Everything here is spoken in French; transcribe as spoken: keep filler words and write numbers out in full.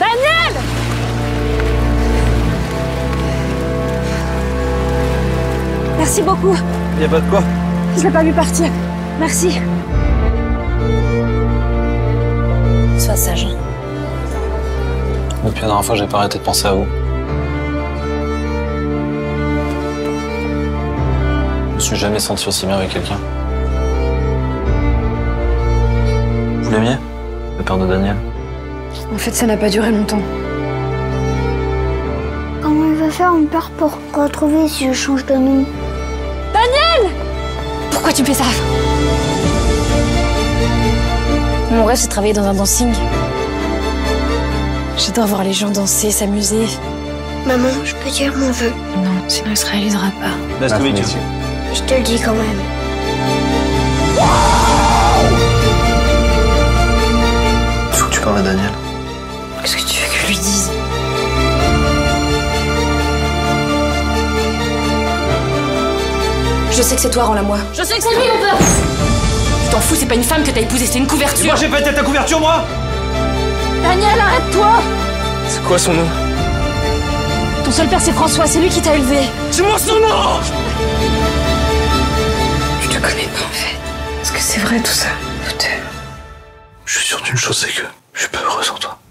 Daniel! Merci beaucoup. Y a pas de quoi. Je l'ai pas vu partir. Merci. Sois sage. Depuis la dernière fois, j'ai pas arrêté de penser à vous. Je me suis jamais senti aussi bien avec quelqu'un. Vous l'aimiez, le père de Daniel? En fait, ça n'a pas duré longtemps. Comment il va faire mon père pour retrouver si je change de nom? Daniel! Pourquoi tu me fais ça? Mon rêve, c'est de travailler dans un dancing. J'adore voir les gens danser, s'amuser. Maman, je peux dire mon vœu? Non, sinon il se réalisera pas. Nice to meet you. Je te le dis quand même. Il faut que tu parles à Daniel. Qu'est-ce que tu veux que je lui dise? Je sais que c'est toi, rends-la moi. Je sais que c'est lui, mon père. Tu t'en fous, c'est pas une femme que t'as épousée, c'est une couverture. Et moi j'ai pas été ta couverture, moi. Daniel, arrête-toi. C'est quoi son nom? Ton seul père, c'est François, c'est lui qui t'a élevé. C'est moi son nom. Je te connais pas, en fait. Est-ce que c'est vrai, tout ça? Tout est... Je suis sûr d'une chose, c'est que je suis pas heureuse en toi.